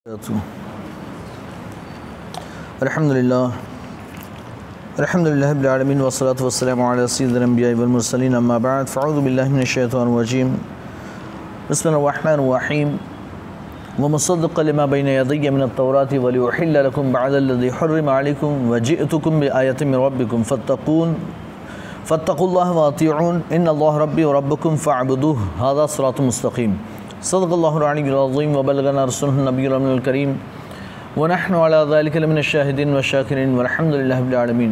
अल्हम्दुलिल्लाह रब्बिल आलमीन वस्सलातु वस्सलामु अला सय्यिदिल अंबिया वल मुरसलीन अम्मा बअद फ़अऊज़ु बिल्लाहि मिनश शैतानिर रजीम बिस्मिल्लाहिर रहमानिर रहीम व मुसद्दिक़्क़न लिमा बैना यदैया मिनत तौराति व लिउहिल्ल लकुम बअदल्लज़ी हुर्रिम अलैकुम व जिअतुकुम बिआयतिन मिन रब्बिकुम फत्तक़ुल्लाह व अतीऊन इन्नल्लाह रब्बी व रब्बुकुम फ़अब्दुहु हाज़ा सिरातुम मुस्तक़ीम सदक़ल्लाहुल अलीयुल अज़ीम व बल्लगना रसूलुहुन नबियुल अमीनुल करीम व नहनु अला ज़ालिका लमिनश शाहिदीन व शाकिरीन वल्हम्दुलिल्लाहि रब्बिल आलमीन।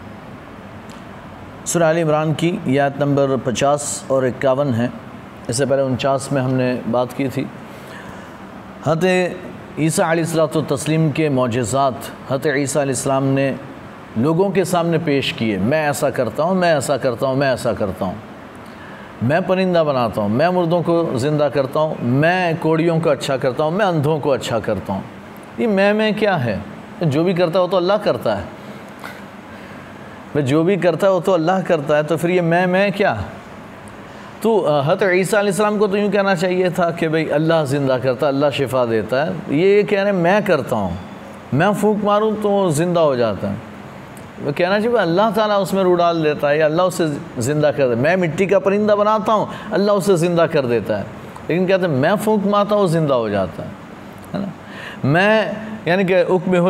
सूरह आल इमरान की आयत नंबर 50 और 51 है। इससे पहले 49 में हमने बात की थी। हज़रत ईसा अलैहिस्सलातु तस्लीम के मौजज़ात हज़रत ईसा अलैहिस्सलाम ने लोगों के सामने पेश किए। मैं ऐसा करता हूँ, मैं ऐसा करता हूँ, मैं ऐसा करता हूँ, मैं परिंदा बनाता हूँ, मैं मुर्दों को ज़िंदा करता हूँ, मैं कोड़ियों को अच्छा करता हूँ, मैं अंधों को अच्छा करता हूँ। ये मैं क्या है? जो भी करता है वो तो अल्लाह करता है। भाई जो भी करता है वो तो अल्लाह करता है, तो फिर ये मैं क्या? तो हज़रत ईसा अलैहिस्सलाम को तो यूँ कहना चाहिए था कि भाई अल्लाह ज़िंदा करता है, अल्लाह शिफा देता है। ये कह रहे हैं मैं करता हूँ, मैं फूंक मारूँ तो ज़िंदा हो जाता है। वो कहना चाहिए अल्लाह ताला उसमें रूह डाल देता है या अल्लाह उसे ज़िंदा कर देता है। मैं मिट्टी का परिंदा बनाता हूँ, अल्लाह उसे ज़िंदा कर देता है। लेकिन कहते हैं मैं फूंक मारता हूँ, ज़िंदा हो जाता है ना। मैं यानी कि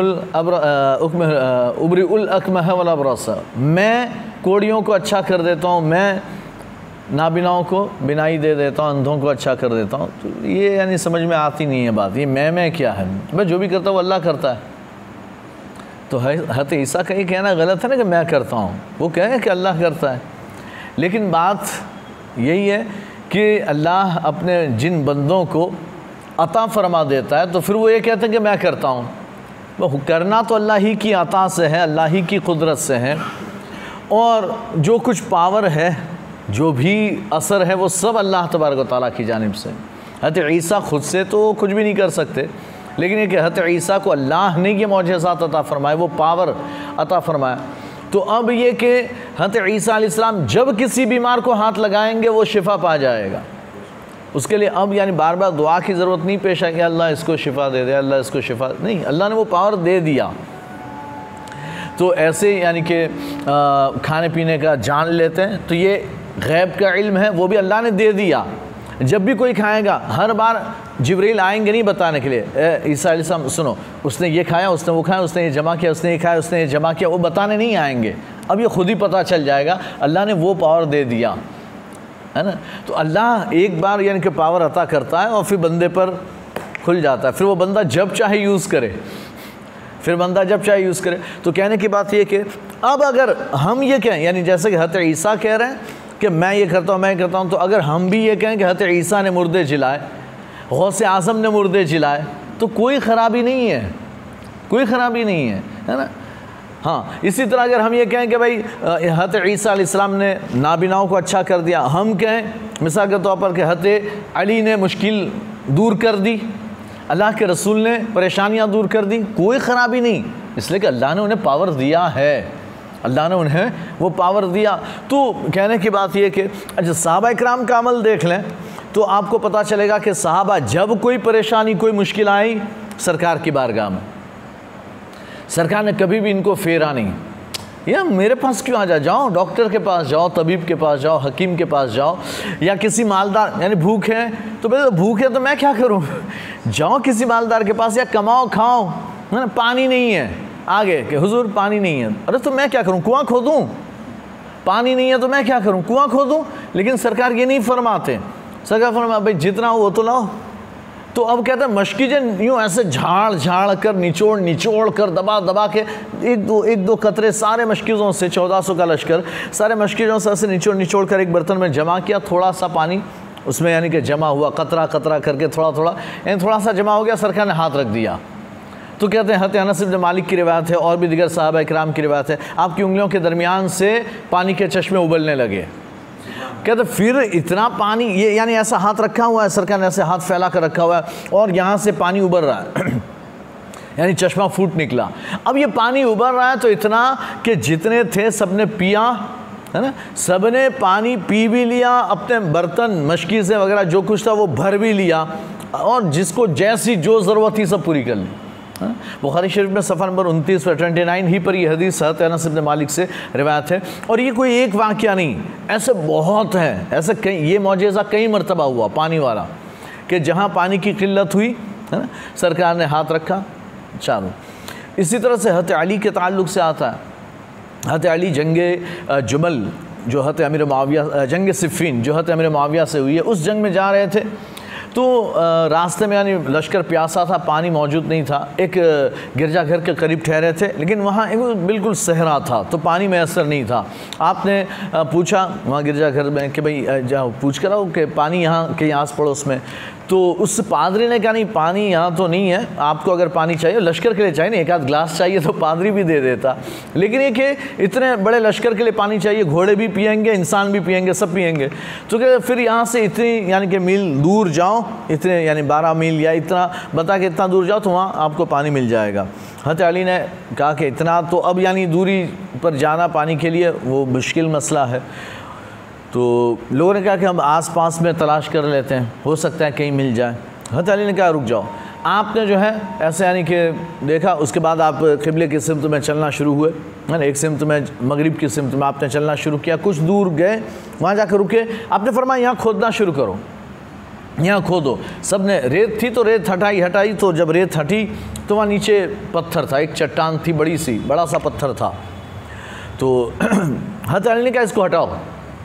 उबरीउल अकमह वल अबरस, मैं कोड़ियों को अच्छा कर देता हूँ, मैं नाबिनाओं को बिनाई दे देता हूँ, अंधों को अच्छा कर देता हूँ। तो ये यानी समझ में आती नहीं है बात। ये मैं क्या है? मैं जो भी करता हूँ अल्लाह करता है। तो हज़रत ईसा का ये कहना गलत है ना कि मैं करता हूँ, वो कहें कि अल्लाह करता है। लेकिन बात यही है कि अल्लाह अपने जिन बंदों को अता फरमा देता है तो फिर वो ये कहते हैं कि मैं करता हूँ। वो करना तो अल्लाह ही की अता से है, अल्लाह ही की कुदरत से है। और जो कुछ पावर है, जो भी असर है, वो सब अल्लाह तबारक व तआला की जानिब से। हज़रत ईसा ख़ुद से तो कुछ भी नहीं कर सकते, लेकिन ये कि हज़रत ईसा को अल्लाह ने ये मौजज़ात अता फ़रमाए, वो पावर अता फ़रमाया। तो अब ये कि हज़रत ईसा अलैहिस्सलाम जब किसी बीमार को हाथ लगाएंगे वो शिफा पा जाएगा। उसके लिए अब यानी बार बार दुआ की ज़रूरत नहीं पेश आई कि अल्लाह इसको शिफा दे दे, अल्लाह इसको शिफा, नहीं, अल्लाह ने वो पावर दे दिया। तो ऐसे यानी कि खाने पीने का जान लेते हैं, तो ये गैब का इल्म है, वो भी अल्लाह ने दे दिया। जब भी कोई खाएगा, हर बार जिब्रील आएंगे नहीं बताने के लिए ईसा अलैहिस्सलाम सुनो उसने ये खाया, उसने वो खाया, उसने ये जमा किया, उसने ये खाया, उसने ये जमा किया, वो बताने नहीं आएंगे। अब ये खुद ही पता चल जाएगा, अल्लाह ने वो पावर दे दिया है ना। तो अल्लाह एक बार यानी कि पावर अता करता है और फिर बंदे पर खुल जाता है, फिर वो बंदा जब चाहे यूज़ करे, फिर बंदा जब चाहे यूज़ करे। तो कहने की बात ये कि अब अगर हम ये कहें, यानी जैसे कि हज़रत ईसा कह रहे हैं कि मैं ये करता हूँ, मैं करता हूँ, तो अगर हम भी ये कहें कि हज़रत ईसा ने मुर्दे जिलाए, गौसे आज़म ने मुर्दे जिलाए, तो कोई ख़राबी नहीं है, कोई ख़राबी नहीं है ना। हाँ, इसी तरह अगर हम ये कहें कि भाई हज़रत ईसा अलैहिस्सलाम ने नाबिनाओं को अच्छा कर दिया, हम कहें मिसाल के तौर पर कि हज़रत अली ने मुश्किल दूर कर दी, अल्लाह के रसूल ने परेशानियाँ दूर कर दी, कोई ख़राबी नहीं, इसलिए कि अल्लाह ने उन्हें पावर दिया है, अल्लाह ने उन्हें वो पावर दिया। तो कहने की बात ये कि अच्छा सहाबा इकराम का अमल देख लें तो आपको पता चलेगा कि सहाबा जब कोई परेशानी, कोई मुश्किल आई, सरकार की बारगाह में, सरकार ने कभी भी इनको फेरा नहीं, या मेरे पास क्यों आ जाओ, डॉक्टर के पास जाओ, तबीब के पास जाओ, हकीम के पास जाओ, या किसी मालदार, यानी भूख है तो भाई भूख है तो मैं क्या करूं, जाओ किसी मालदार के पास, या कमाओ खाओ, है ना। पानी नहीं है, आगे कि हुजूर पानी नहीं है, अरे तो मैं क्या करूं, कुआं खोदूं, पानी नहीं है तो मैं क्या करूं, कुआं खोदूं। लेकिन सरकार ये नहीं फरमाते, सरकार फरमा भाई जितना हो वो तो लाओ। तो अब कहते हैं मशकीजन यूँ ऐसे झाड़ कर, निचोड़ कर, दबा के एक दो कतरे सारे मशकीज़ों से, 1400 का लश्कर सारे मशकीज़ों से ऐसे निचोड़ कर एक बर्तन में जमा किया, थोड़ा सा पानी उसमें यानी कि जमा हुआ, कतरा करके थोड़ा सा जमा हो गया, सरकार ने हाथ रख दिया। तो कहते हैं हज़रत अनस इब्न मालिक की रिवायत है और भी दिगर सहाबा इकराम की रिवायत है, आपकी उंगलियों के दरमियान से पानी के चश्मे उबलने लगे। कहते फिर इतना पानी, ये यानी ऐसा हाथ रखा हुआ है, सरकार ने ऐसे हाथ फैला कर रखा हुआ है और यहाँ से पानी उबर रहा है यानी चश्मा फूट निकला। अब ये पानी उबर रहा है तो इतना कि जितने थे सबने पिया, है ना, सबने पानी पी भी लिया, अपने बर्तन मशकीज़ें वगैरह जो कुछ था वो भर भी लिया। और जिसको जैसी जो ज़रूरत थी सब पूरी कर ली। बुखारी शरीफ में सफ़ा नंबर 29 पर 29 ही पर ये हदीस हज़रत अनस इब्न मालिक से रिवायत है। और ये कोई एक वाक़या नहीं, ऐसे बहुत हैं, ऐसे कई, ये मौजज़ा कई मरतबा हुआ पानी वाला, कि जहाँ पानी की किल्लत हुई है ना, सरकार ने हाथ रखा चारों। इसी तरह से हज़रत अली के ताल्लुक़ से आता है, हज़रत अली जंग जुमल जो हज़रत अमीर मुआविया, जंग सिफ़ीन जो हज़रत अमीर मुआविया से हुई है, उस जंग में जा रहे थे तो रास्ते में यानी लश्कर प्यासा था, पानी मौजूद नहीं था। एक गिरजाघर के करीब ठहरे थे, लेकिन वहाँ एक बिल्कुल सहरा था तो पानी मैसर नहीं था। आपने पूछा वहाँ गिरजाघर में कि भाई जाओ पूछ कर आओ कि पानी यहाँ के आस पड़ोस में, तो उस पादरी ने कहा नहीं पानी यहाँ तो नहीं है, आपको अगर पानी चाहिए लश्कर के लिए चाहिए, नहीं एक आध गिलास चाहिए तो पादरी भी दे देता, लेकिन ये कि इतने बड़े लश्कर के लिए पानी चाहिए, घोड़े भी पिएंगे, इंसान भी पिएंगे, सब पिएंगे, तो क्या फिर यहाँ से इतनी यानी कि मील दूर जाओ, इतने यानी 12 मील या इतना बता के इतना दूर जाओ तो वहाँ आपको पानी मिल जाएगा। हज़रत अली ने कहा कि इतना तो अब यानी दूरी पर जाना पानी के लिए वो मुश्किल मसला है, तो लोगों ने कहा कि हम आस-पास में तलाश कर लेते हैं, हो सकता है कहीं मिल जाए। हज़रत अली ने कहा रुक जाओ। आपने जो है ऐसे यानी कि देखा, उसके बाद आप क़िबले की सिमत में चलना शुरू हुए, है ना, एक सिमत में मगरिब की सिमत में आपने चलना शुरू किया, कुछ दूर गए, वहाँ जाकर रुके, आपने फरमाया यहाँ खोदना शुरू करो, यहाँ खोदो। सब ने रेत थी तो रेत हटाई, तो जब रेत हटी तो वहाँ नीचे पत्थर था, एक चट्टान थी बड़ी सी, बड़ा सा पत्थर था। तो हज़रत अली ने कहा इसको हटाओ।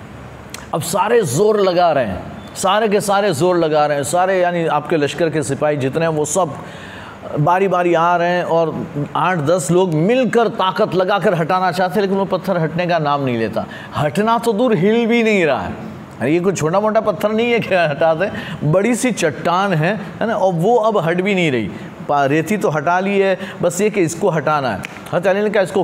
अब सारे ज़ोर लगा रहे हैं, सारे के सारे ज़ोर लगा रहे हैं, सारे यानी आपके लश्कर के सिपाही जितने हैं वो सब बारी बारी आ रहे हैं और 8-10 लोग मिलकर ताकत लगाकर हटाना चाहते हैं, लेकिन वो पत्थर हटने का नाम नहीं लेता। हटना तो दूर, हिल भी नहीं रहा है। ये कोई छोटा मोटा पत्थर नहीं है कि हटा दें, बड़ी सी चट्टान है ना, और वो अब हट भी नहीं रही। रेती तो हटा ली है, बस ये कि इसको हटाना है। हज़रत अली ने कहा इसको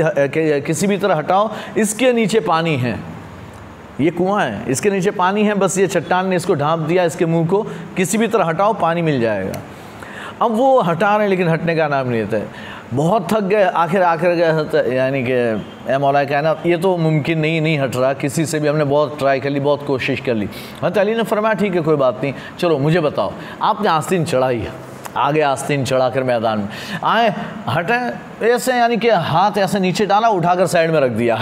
किसी भी तरह हटाओ, इसके नीचे पानी है, ये कुआं है, इसके नीचे पानी है, बस ये चट्टान ने इसको ढांप दिया, इसके मुंह को किसी भी तरह हटाओ, पानी मिल जाएगा। अब वो हटा रहे हैं लेकिन हटने का नाम नहीं लेते, बहुत थक गए, आखिर गए यानी कि ए मौला कायनात ये तो मुमकिन नहीं हट रहा, किसी से भी हमने बहुत ट्राई कर ली, बहुत कोशिश कर ली। हज़रत अली ने फरमाया ठीक है कोई बात नहीं, चलो मुझे बताओ। आपने आस्तीन चढ़ाई है, आगे आस्तीन चढ़ा कर मैदान में आए, हटे ऐसे यानी कि हाथ ऐसे नीचे डाला, उठाकर साइड में रख दिया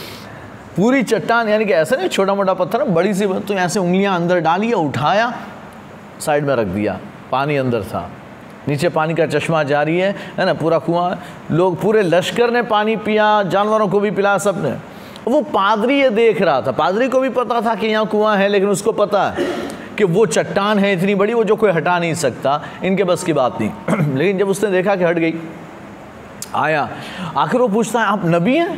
पूरी चट्टान, यानी कि ऐसे नहीं छोटा मोटा पत्थर है, बड़ी सी, तो ऐसे उंगलियां अंदर डाली, उठाया, साइड में रख दिया, पानी अंदर था, नीचे पानी का चश्मा जारी है ना, पूरा कुआं, लोग पूरे लश्कर ने पानी पिया, जानवरों को भी पिलाया, सब ने। वो पादरी ये देख रहा था, पादरी को भी पता था कि यहाँ कुआं है, लेकिन उसको पता है कि वो चट्टान है इतनी बड़ी, वो जो कोई हटा नहीं सकता, इनके बस की बात नहीं। लेकिन जब उसने देखा कि हट गई, आया, आखिर वो पूछता है आप नबी हैं,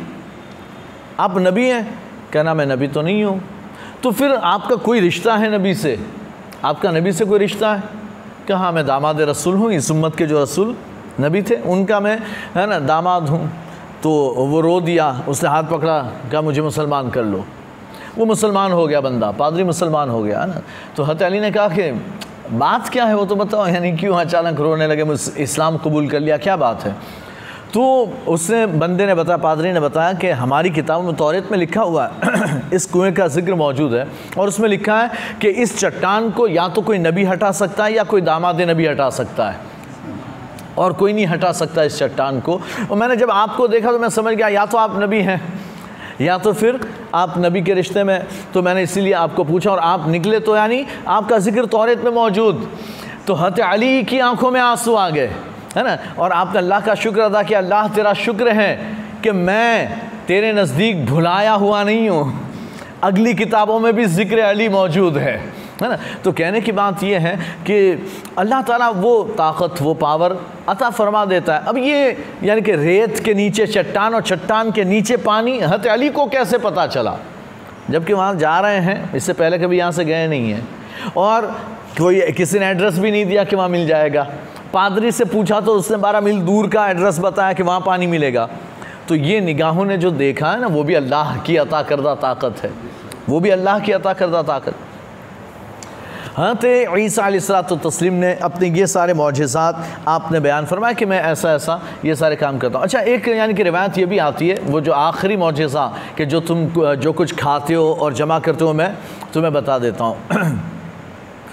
आप नबी हैं? कहना मैं नबी तो नहीं हूँ। तो फिर आपका कोई रिश्ता है नबी से, आपका नबी से कोई रिश्ता है? कहा मैं दामाद रसूल हूँ, इस उम्मत के जो रसूल नबी थे उनका मैं है ना दामाद हूँ। तो वो रो दिया, उसने हाथ पकड़ा, कहा मुझे मुसलमान कर लो। वो मुसलमान हो गया बंदा, पादरी मुसलमान हो गया है ना। तो हज़रत अली ने कहा कि बात क्या है वो तो बताओ, यानी क्यों अचानक रोने लगे, मुझे इस्लाम कबूल कर लिया, क्या बात है? तो उसने बंदे ने बताया, पादरी ने बताया कि हमारी किताब में तौरात में लिखा हुआ है इस कुएं का जिक्र मौजूद है, और उसमें लिखा है कि इस चट्टान को या तो कोई नबी हटा सकता है या कोई दामाद नबी हटा सकता है, और कोई नहीं हटा सकता इस चट्टान को। और मैंने जब आपको देखा तो मैं समझ गया या तो आप नबी हैं या तो फिर आप नबी के रिश्ते में, तो मैंने इसीलिए आपको पूछा, और आप निकले तो यानी आपका जिक्र तौरात में मौजूद। तो हज़रत अली की आंखों में आंसू आ गए, है ना, और आपने अल्लाह का शुक्र अदा किया, अल्लाह तेरा शुक्र है कि मैं तेरे नज़दीक भुलाया हुआ नहीं हूँ, अगली किताबों में भी ज़िक्र अली मौजूद है ना। तो कहने की बात यह है कि अल्लाह ताला वो ताकत, वो पावर अता फरमा देता है। अब ये यानी कि रेत के नीचे चट्टान और चट्टान के नीचे पानी, हज़रत अली को कैसे पता चला जबकि वहाँ जा रहे हैं, इससे पहले कभी यहाँ से गए नहीं हैं, और कोई किसी ने एड्रेस भी नहीं दिया कि वहाँ मिल जाएगा। पादरी से पूछा तो उसने 12 मील दूर का एड्रेस बताया कि वहाँ पानी मिलेगा। तो ये निगाहों ने जो देखा है ना, वो भी अल्लाह की अता करदा ताकत है, वो भी अल्लाह की अता करदा ताकत। हज़रत ईसा अलैहिस्सलाम ने अपने ये सारे मौजज़ात आपने बयान फरमाया कि मैं ऐसा ऐसा ये सारे काम करता हूँ। अच्छा, एक यानी कि रिवायत ये भी आती है, वो जो आखिरी मौजज़ा कि जो तुम जो कुछ खाते हो और जमा करते हो मैं तुम्हें बता देता हूँ।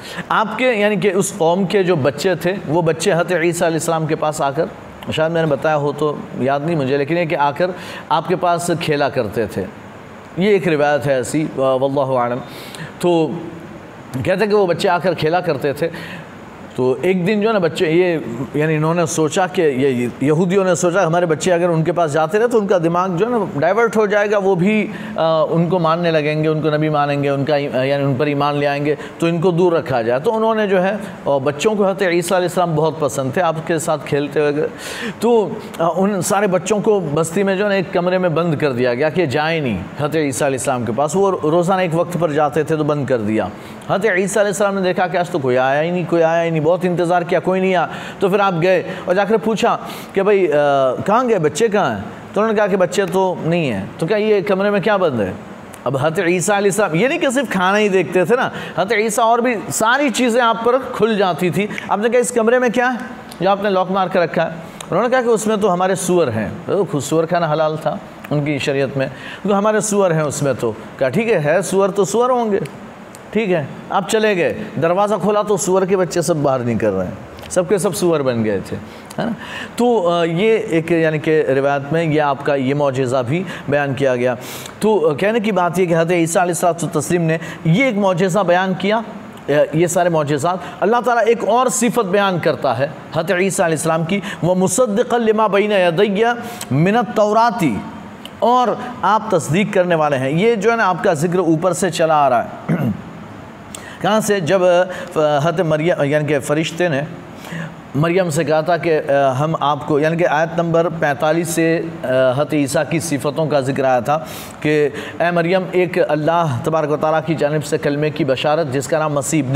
आपके यानी कि उस कौम के जो बच्चे थे वो बच्चे हज़रत ईसा अलैहिस्सलाम के पास आकर, शायद मैंने बताया हो तो याद नहीं मुझे, लेकिन ये कि आकर आपके पास खेला करते थे। ये एक रिवायत है ऐसी, वल्लाहु आलम। तो कहते हैं कि वो बच्चे आकर खेला करते थे। तो एक दिन जो है ना बच्चे ये यानी इन्होंने सोचा कि ये यहूदियों ने सोचा हमारे बच्चे अगर उनके पास जाते रहे तो उनका दिमाग जो है ना डाइवर्ट हो जाएगा, वो भी उनको मानने लगेंगे, उनको नबी मानेंगे, उनका यानी उन पर ईमान ले आएंगे, तो इनको दूर रखा जाए। तो उन्होंने जो है बच्चों को हज़रत ईसा अलैहिस्सलाम बहुत पसंद थे, आपके साथ खेलते हुए, तो उन सारे बच्चों को बस्ती में जो है ना एक कमरे में बंद कर दिया गया कि जाए नहीं हज़रत ईसा अलैहिस्सलाम के पास। वो रोज़ाना एक वक्त पर जाते थे तो बंद कर दिया। हज़रत ईसा अलैहिस्सलाम ने देखा कि आज तो कोई आया ही नहीं, कोई आया ही नहीं, बहुत इंतज़ार किया, कोई नहीं आया। तो फिर आप गए और जाकर पूछा कि भाई कहाँ गए, बच्चे कहाँ हैं? तो उन्होंने कहा कि बच्चे तो नहीं हैं। तो क्या ये कमरे में क्या बंद है? अब हज़रत ईसा अलैहिस्सलाम ये नहीं कि सिर्फ खाना ही देखते थे ना, हज़रत ईसा और भी सारी चीज़ें आप पर खुल जाती थी। आपने कहा इस कमरे में क्या है जो आपने लॉक मार कर रखा है? उन्होंने कहा कि उसमें तो हमारे सूअर हैं। तो सूअर खाना हलाल था उनकी शरीयत में, तो हमारे सूअर हैं उसमें। तो कहा ठीक है सूअर तो सूअर होंगे, ठीक है। आप चले गए, दरवाज़ा खोला तो सूअर के बच्चे सब बाहर निकल रहे हैं, सबके सब सूअर बन गए थे, है ना। तो ये एक यानी कि रिवायत में ये आपका ये मौजज़ा भी बयान किया गया। तो कहने की बात ये कि हज़रत ईसा अलैहिस्सलाम ने ये एक मौजज़ा बयान किया। ये सारे मौजज़ात अल्लाह ताला एक और सिफत बयान करता है हज़रत ईसा अलैहिस्सलाम की, व मुसद्दिक़न लिमा बैना यदैया मिनत तौराती, और आप तस्दीक करने वाले हैं। ये जो है ना आपका जिक्र ऊपर से चला आ रहा है। कहाँ से? जब हज़रत मरियम यानी कि फ़रिश्ते ने मरियम से कहा था कि हम आपको, यानी कि आयत नंबर 45 से हज़रत ईसा की सिफ़तों का ज़िक्र आया था कि ए मरियम, एक अल्लाह तबारक व तआला की जानिब से कलमे की बशारत जिसका नाम मसीह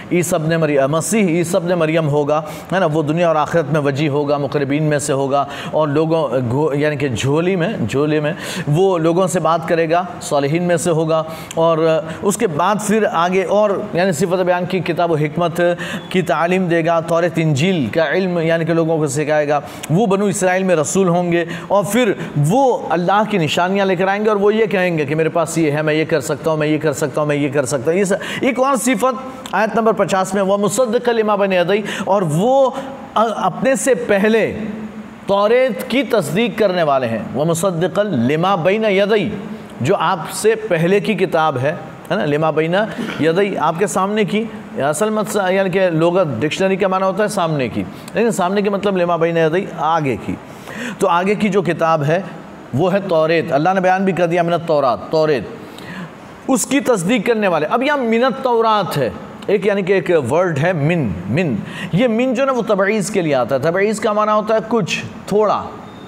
इब्न मरियम होगा, है ना। वो दुनिया और आखिरत में वजी होगा, मुक़र्रबीन में से होगा, और लोगों यानी कि झोले में वो लोगों से बात करेगा, सालिहीन में से होगा। और उसके बाद फिर आगे और यानी सिफ़त बयान की, किताब व हिकमत की तालीम देगा, तौरात इंजील का इल्म यानी कि लोगों को सिखाएगा। वो बनु इसराइल में रसूल होंगे, और फिर वो अल्लाह की निशानियां लेकर आएंगे, और वो ये कहेंगे कि मेरे पास ये है, मैं ये कर सकता हूँ, मैं ये कर सकता हूँ, मैं ये कर सकता हूँ। ये एक और सिफत आयत नंबर 50 में, वह मुसद्दिक़न लिमा बैना यदैहि, और वो अपने से पहले तौरात की तस्दीक करने वाले हैं। वह मुसद्दिक़न लिमा बैना यदैहि, जो आपसे पहले की किताब है ना, लिमा बैना यदैहि, आपके सामने की। असल मत यानी कि लोगत डिक्शनरी का माना होता है सामने की, लेकिन सामने के मतलब लिमा बैना यदैहि, आगे की। तो आगे की जो किताब है वो है तौरात। अल्लाह ने बयान भी कर दिया मिनत तौरात, उसकी तस्दीक करने वाले। अब यहाँ मिनत तौरात है एक, यानी कि एक वर्ड है मिन। ये मिन जो ना वो तबईज़ के लिए आता है। तबईज़ का माना होता है कुछ, थोड़ा।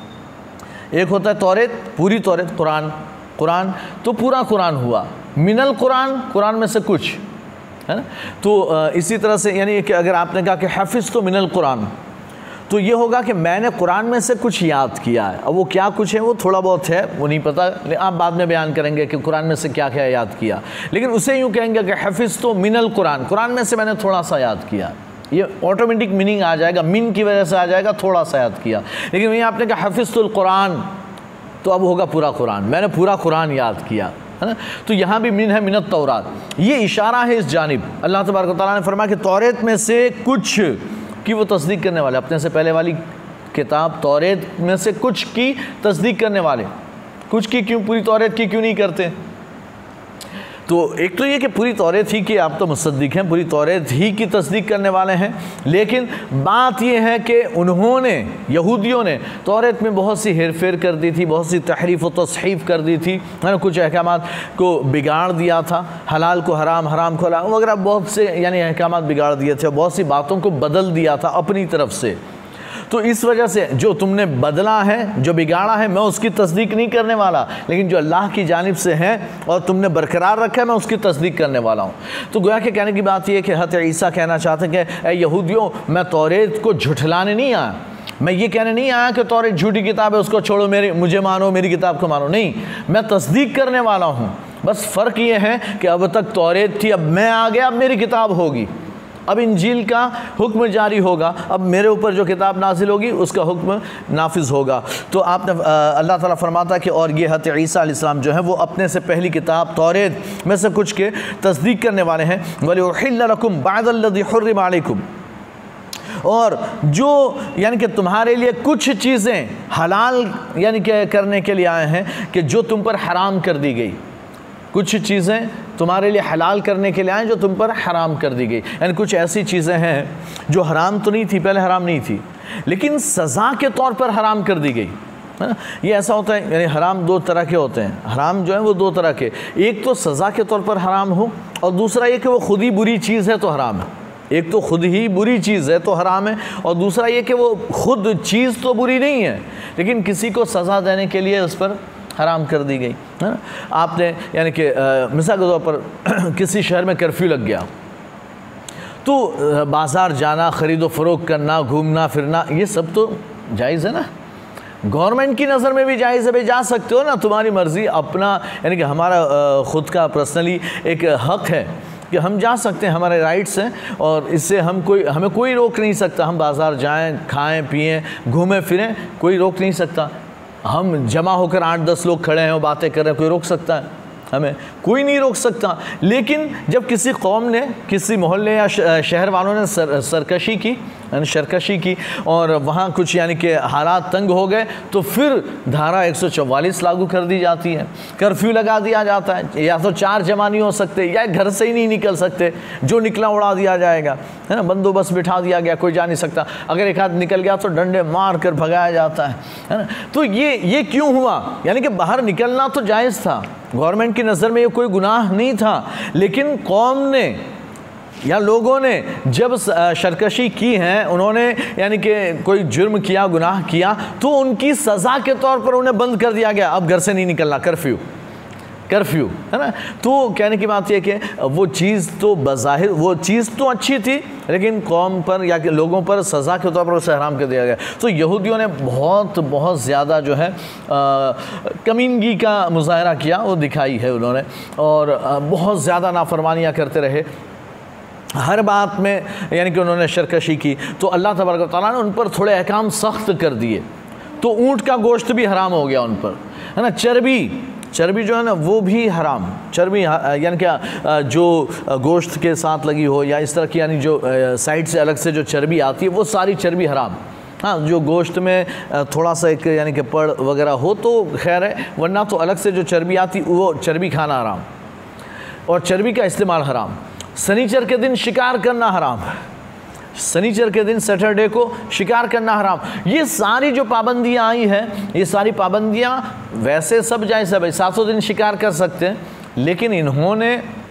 एक होता है तौरात, पूरी तौरात, कुरान तो पूरा कुरान हुआ। मिनल कुरान में से कुछ, है ना। तो इसी तरह से यानी कि अगर आपने कहा कि हाफिज़ तो मिनल कुरान, तो ये होगा कि मैंने कुरान में से कुछ याद किया है। अब वो क्या कुछ है, वो थोड़ा बहुत है, वो नहीं पता, आप बाद में बयान करेंगे कि कुरान में से क्या क्या याद किया। लेकिन उसे यूँ कहेंगे कि हाफिज़ तो मिनल कुरान में से मैंने थोड़ा सा याद किया। ये ऑटोमेटिक मीनिंग आ जाएगा, मिन की वजह से आ जाएगा, थोड़ा सा याद किया। लेकिन वहीं आपने कहा हाफिज़तुल कुरान, तो अब होगा पूरा कुरान, मैंने पूरा कुरान याद किया, है ना। तो यहाँ भी मिन है मिनत तौरात, ये इशारा है इस जानिब। अल्लाह तबारक व तआला ने फरमाया कि तौरात में से कुछ की वो तस्दीक करने वाले, अपने से पहले वाली किताब तौरात में से कुछ की तस्दीक करने वाले। कुछ की क्यों, पूरी तौरात की क्यों नहीं करते? तो एक तो ये कि पूरी तौरात ही की आप तो मुसद्दिक हैं, पूरी तौरात ही की तस्दीक करने वाले हैं। लेकिन बात ये है कि उन्होंने, यहूदियों ने तौरात में बहुत सी हेरफेर कर दी थी, बहुत सी तहरीफ़ व तस्हीफ़ कर दी थी, है ना। कुछ अहकामात को बिगाड़ दिया था, हलाल को हराम, हराम को हलाल वगैरह, बहुत से यानी अहकामात बिगाड़ दिए थे, बहुत सी बातों को बदल दिया था अपनी तरफ से। तो इस वजह से जो तुमने बदला है, जो बिगाड़ा है, मैं उसकी तस्दीक नहीं करने वाला, लेकिन जो अल्लाह की जानिब से है और तुमने बरकरार रखा है, मैं उसकी तस्दीक करने वाला हूँ। तो गोया के कहने की बात यह है कि हज़रत ईसा कहना चाहते हैं कि ए यहूदियों, मैं तौरात को झुठलाने नहीं आया, मैं ये कहने नहीं आया कि तौरात झूठी किताब है, उसको छोड़ो, मुझे मानो, मेरी किताब को मानो। नहीं, मैं तस्दीक करने वाला हूँ। बस फ़र्क ये है कि अब तक तौरात थी, अब मैं आ गया, अब मेरी किताब होगी। अब इंजील का हुक्म जारी होगा, अब मेरे ऊपर जो किताब नाजिल होगी उसका हुक्म नाफिज होगा। तो आपने अल्लाह ताला फरमाता कि और ये हज़रत ईसा अलैहिस्सलाम जो है वो अपने से पहली किताब तौरेत में से कुछ के तस्दीक करने वाले हैं। वलिउहिल्ल लकुम बअदल्लज़ी हुर्रिम अलैकुम, और जो यानी कि तुम्हारे लिए कुछ चीज़ें हलाल यानी कि करने के लिए आए हैं कि जो तुम पर हराम कर दी गई। कुछ चीज़ें तुम्हारे लिए हलाल करने के लिए आए जो तुम पर हराम कर दी गई, यानी कुछ ऐसी चीज़ें हैं जो हराम तो नहीं थी, पहले हराम नहीं थी, लेकिन सज़ा के तौर पर हराम कर दी गई, है ना। ये ऐसा होता है, यानी हराम दो तरह के होते हैं। हराम जो है वो दो तरह के, एक तो सज़ा के तौर पर हराम हो, और दूसरा ये कि वो खुद ही बुरी चीज़ है तो हराम है। एक तो खुद ही बुरी चीज़ है तो हराम है, और दूसरा ये कि वो खुद चीज़ तो बुरी नहीं है लेकिन किसी को सज़ा देने के लिए उस पर हराम कर दी गई, है ना। आपने यानी कि मिसाल के तौर पर किसी शहर में कर्फ्यू लग गया तो बाज़ार जाना, ख़रीदो फ़रोख्त करना, घूमना फिरना, ये सब तो जायज़ है ना। गवर्नमेंट की नज़र में भी जायज़ है, भाई जा सकते हो ना, तुम्हारी मर्ज़ी, अपना यानी कि हमारा ख़ुद का पर्सनली एक हक़ है कि हम जा सकते हैं, हमारे राइट्स हैं, और इससे हमें कोई रोक नहीं सकता। हम बाज़ार जाएं, खाएं पिएं, घूमें फिरें, कोई रोक नहीं सकता। हम जमा होकर 8-10 लोग खड़े हैं और बातें कर रहे हैं, कोई रोक सकता है? हमें कोई नहीं रोक सकता। लेकिन जब किसी कौम ने, किसी मोहल्ले या शहर वालों ने सरकशी की, यानी शरकशी की, और वहाँ कुछ यानी कि हालात तंग हो गए, तो फिर धारा 144 लागू कर दी जाती है, कर्फ्यू लगा दिया जाता है। या तो 4 जमा नहीं हो सकते, या घर से ही नहीं निकल सकते, जो निकला उड़ा दिया जाएगा, है ना। बंदोबस्त बिठा दिया गया, कोई जा नहीं सकता। अगर एक हाथ निकल गया तो डंडे मार कर भगाया जाता है ना। तो ये क्यों हुआ? यानी कि बाहर निकलना तो जायज़ था, गवर्नमेंट की नज़र में ये कोई गुनाह नहीं था, लेकिन कौम ने या लोगों ने जब शरकशी की है, उन्होंने यानी कि कोई जुर्म किया, गुनाह किया, तो उनकी सज़ा के तौर पर उन्हें बंद कर दिया गया। अब घर से नहीं निकलना, कर्फ्यू, है ना। तो कहने की बात यह कि वो चीज़ तो बज़ाहिर वो चीज़ तो अच्छी थी, लेकिन कौम पर या कि लोगों पर सज़ा के तौर पर उसे हराम कर दिया गया। तो यहूदियों ने बहुत ज़्यादा जो है कमीनगी का मुज़ाहरा किया, वो दिखाई है उन्होंने, और बहुत ज़्यादा नाफरमानियाँ करते रहे हर बात में, यानी कि उन्होंने शरकशी की। तो अल्लाह तबारक व तआला ने उन पर थोड़े अहकाम सख्त कर दिए। तो ऊँट का गोश्त भी हराम हो गया उन पर, है ना। चर्बी जो है ना वो भी हराम, चर्बी यानी क्या, जो गोश्त के साथ लगी हो या इस तरह की, यानी जो साइड से अलग से जो चर्बी आती है, वो सारी चर्बी हराम। हाँ, जो गोश्त में थोड़ा सा एक यानी कि पड़ वगैरह हो तो खैर है, वरना तो अलग से जो चर्बी आती वो चर्बी खाना हराम, और चर्बी का इस्तेमाल हराम। शनिचर के दिन शिकार करना हराम, शनिचर के दिन सैटरडे को शिकार करना हराम। ये सारी जो पाबंदियाँ आई हैं, ये सारी पाबंदियाँ वैसे सब जायज़ है, भाई 700 दिन शिकार कर सकते हैं, लेकिन इन्होंने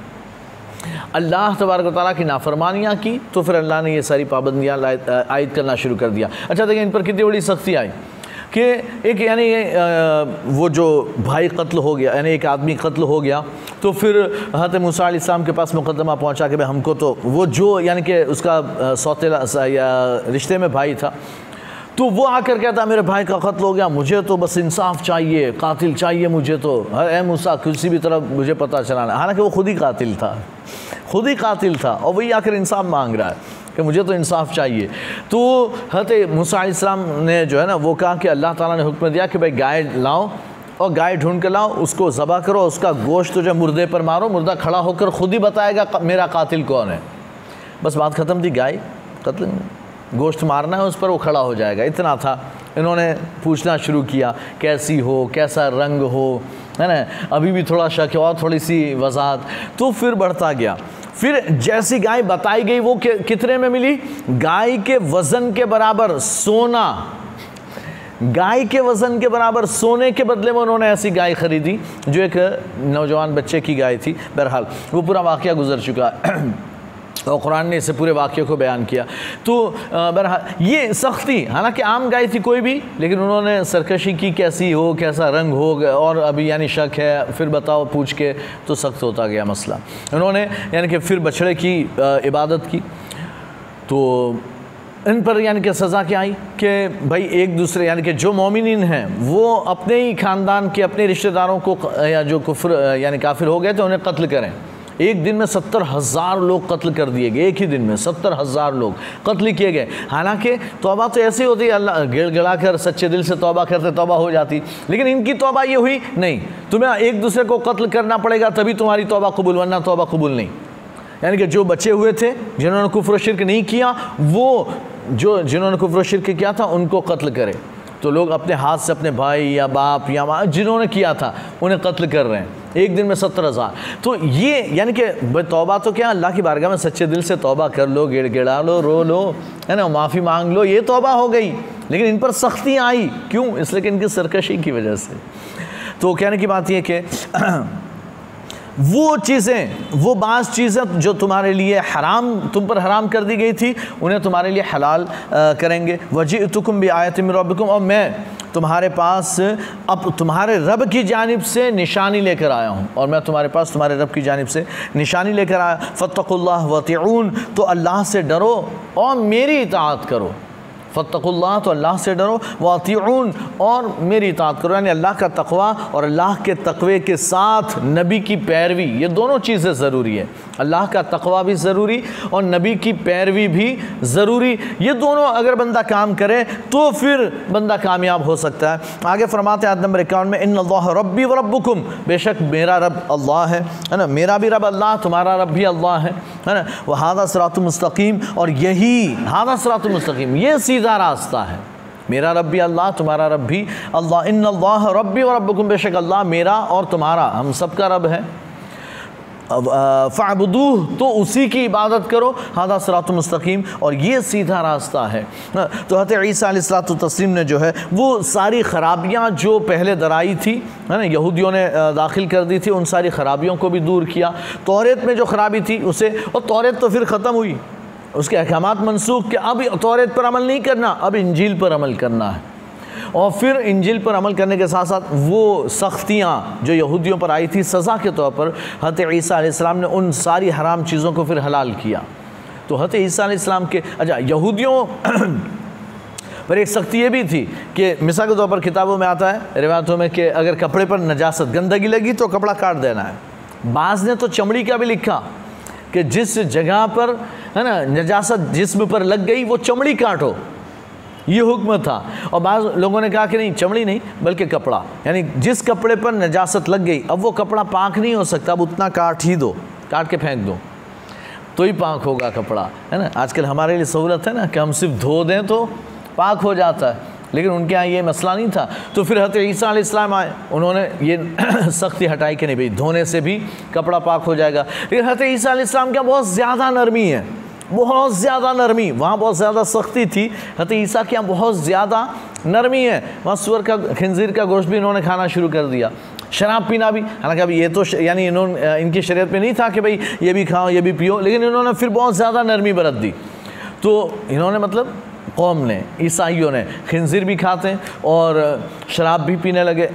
अल्लाह तबारक व तआला की नाफरमानियाँ की, तो फिर अल्लाह ने ये सारी पाबंदियाँ आयद करना शुरू कर दिया। अच्छा देखिए, इन पर कितनी बड़ी सख्ती आई कि एक यानी वो जो भाई कत्ल हो गया, यानी एक आदमी कत्ल हो गया, तो फिर हज़रत मूसा अलैहिस्सलाम के पास मुकदमा पहुंचा कि भाई हमको तो वो जो यानी कि उसका सौतेला या रिश्ते में भाई था, तो वो आकर कहता मेरे भाई का कत्ल हो गया, मुझे तो बस इंसाफ चाहिए, कातिल चाहिए मुझे, तो ए मूसा किसी भी तरह मुझे पता चलाना। हालांकि वो खुद ही कातिल था, और वही आकर इंसाफ मांग रहा है कि मुझे तो इंसाफ चाहिए। तो हज़रत मूसा अलैहिस्सलाम ने जो है ना वो कहा कि अल्लाह ताला ने हुक्म दिया कि भाई गाय लाओ, और गाय ढूंढ कर लाओ, उसको ज़बह करो, उसका गोश्त जो मुर्दे पर मारो, मुर्दा खड़ा होकर खुद ही बताएगा मेरा कातिल कौन है। बस बात ख़त्म थी, गाय कत्ल, गोश्त मारना है उस पर, वो खड़ा हो जाएगा, इतना था। इन्होंने पूछना शुरू किया कैसी हो, कैसा रंग हो, है ना, अभी भी थोड़ा शक है और थोड़ी सी वजाहत। तो फिर बढ़ता गया, फिर जैसी गाय बताई गई वो कितने में मिली? गाय के वज़न के बराबर सोना, गाय के वज़न के बराबर सोने के बदले में उन्होंने ऐसी गाय ख़रीदी जो एक नौजवान बच्चे की गाय थी। बहरहाल वो पूरा वाक़या गुज़र चुका और कुरान ने इसे पूरे वाक़े को बयान किया। तो बहरहाल ये सख्ती, हालांकि आम गाय थी कोई भी, लेकिन उन्होंने सरकशी की, कैसी हो, कैसा रंग हो, और अभी यानी शक है, फिर बताओ पूछ के, तो सख्त होता गया मसला। उन्होंने यानी कि फिर बछड़े की इबादत की। तो इन पर यानी कि सज़ा क्या आई कि भाई एक दूसरे यानी कि जो मोमिनीन हैं वो अपने ही ख़ानदान के अपने रिश्तेदारों को, या जो कुफ्र यानी काफिर हो गए थे, उन्हें कत्ल करें, एक दिन में 70,000 लोग कत्ल कर दिए गए, एक ही दिन में 70,000 लोग कत्ल किए गए। हालांकि तौबा तो ऐसी होती है, अल्लाह गिड़गिड़ा कर सच्चे दिल से तौबा करते तौबा हो जाती, लेकिन इनकी तौबा ये हुई नहीं, तुम्हें एक दूसरे को कत्ल करना पड़ेगा तभी तुम्हारी तौबा कबूल, वरना तौबा कबूल नहीं। यानी कि जो बचे हुए थे जिन्होंने कुफ्र शिर्क नहीं किया, वो जिन्होंने कुफ्र शिर्क किया था उनको कत्ल करे। तो लोग अपने हाथ से अपने भाई या बाप या माँ जिन्होंने किया था उन्हें कत्ल कर रहे हैं, एक दिन में 70,000। तो ये यानी कि तौबा तो क्या, अल्लाह की बारगाह में सच्चे दिल से तौबा कर लो, गिड़गिड़ा लो, रो लो, है ना, माफ़ी मांग लो, ये तौबा हो गई। लेकिन इन पर सख्तियाँ आई, क्यों? इसलिए कि इनकी सरकशी की वजह से। तो कहने की बात यह कि वो चीज़ें, वो बाज़ चीज़ें जो तुम्हारे लिए हराम, तुम पर हराम कर दी गई थी, उन्हें तुम्हारे लिए हलाल करेंगे। वजीअतुकुम बिआयतिन मिन रब्बिकुम, और मैं तुम्हारे पास अब तुम्हारे रब की जानिब से निशानी लेकर आया हूँ, और मैं तुम्हारे पास तुम्हारे रब की जानिब से निशानी लेकर आया। फत्तकुल्लाह वअतिऊन, तो अल्लाह से डरो और मेरी इताअत करो। फ़त्तकुल्लाह, तो अल्लाह से डरो, वातिऊन, और मेरी इताअत करो। यानी अल्लाह का तक़वा और अल्लाह के तक़वे के साथ नबी की पैरवी, ये दोनों चीज़ें ज़रूरी है। अल्लाह का तक़वा भी ज़रूरी और नबी की पैरवी भी ज़रूरी। ये दोनों अगर बंदा काम करे तो फिर बंदा कामयाब हो सकता है। आगे फरमाते हैं आयत नंबर 51 में, इन्नल्लाह रब्बी व रब्बुकुम, बेशक मेरा रब अल्लाह है ना, मेरा भी रब अल्लाह, तुम्हारा रब भी अल्लाह है ना। व हादा सिरातुल मुस्तकीम, और यही हादा सिरातुल मुस्तकीम, ये सीधा रास्ता है। मेरा रब भी अल्लाह, तुम्हारा रब भी अल्लाह। इन्नल्लाह रब्बी व रब्बुकुम, बेशक अल्लाह मेरा और तुम्हारा, हम सब का रब है। फ़अबुदूह, तो उसी की इबादत करो। हादा सिरातुल मुस्तकीम, और ये सीधा रास्ता है। तो हज़रत ईसा अलैहिस्सलातु तस्लीम ने जो है वो सारी ख़राबियाँ जो पहले दराई थी, है ना, यहूदियों ने दाखिल कर दी थी, उन सारी ख़राबियों को भी दूर किया। तौरेत में जो ख़राबी थी उसे, और तौरेत तो फिर ख़त्म हुई, उसके अहकामात मनसूख के, अब तौरेत पर अमल नहीं करना, अब इंजील पर अमल करना है। और फिर इंजील पर अमल करने के साथ साथ वो सख्तियाँ जो यहूदियों पर आई थी सज़ा के तौर पर, हज़रत ईसा अलैहिस्सलाम ने उन सारी हराम चीज़ों को फिर हलाल किया। तो हज़रत ईसा अलैहिस्सलाम के, अच्छा, यहूदियों पर एक सख्ती ये भी थी कि मिसाल के तौर पर किताबों में आता है, रिवायतों में, कि अगर कपड़े पर नजासत, गंदगी लगी तो कपड़ा काट देना है। बाज़ ने तो चमड़ी का भी लिखा कि जिस जगह पर, है ना, नजासत जिस्म पर लग गई वो चमड़ी काटो, ये हुक्म था। और बाज़ लोगों ने कहा कि नहीं, चमड़ी नहीं बल्कि कपड़ा, यानी जिस कपड़े पर नजासत लग गई, अब वो कपड़ा पाक नहीं हो सकता, अब उतना काट ही दो, काट के फेंक दो तो ही पाक होगा कपड़ा, है ना। आजकल हमारे लिए सहूलत है ना कि हम सिर्फ धो दें तो पाक हो जाता है, लेकिन उनके यहाँ ये मसला नहीं था। तो फिर हज़रत ईसा अलैहिस्सलाम आए, उन्होंने ये सख्ती हटाई कि नहीं भाई, धोने से भी कपड़ा पाक हो जाएगा। लेकिन हज़रत ईसा अलैहिस्सलाम क्या बहुत ज़्यादा नरमी है, बहुत ज़्यादा नरमी, वहाँ बहुत ज़्यादा सख्ती थी। हज़रत ईसा के यहाँ बहुत ज़्यादा नरमी है। वहाँ सुअर का, खिंजीर का गोश्त भी इन्होंने खाना शुरू कर दिया, शराब पीना भी। हालांकि अभी ये तो यानी इन्होंने, इनकी शरीयत में नहीं था कि भाई ये भी खाओ ये भी पियो, लेकिन इन्होंने फिर बहुत ज़्यादा नरमी बरत दी। तो इन्होंने, मतलब कौम ने, ईसाइयों ने खिंजीर भी खाते हैं और शराब भी पीने लगे।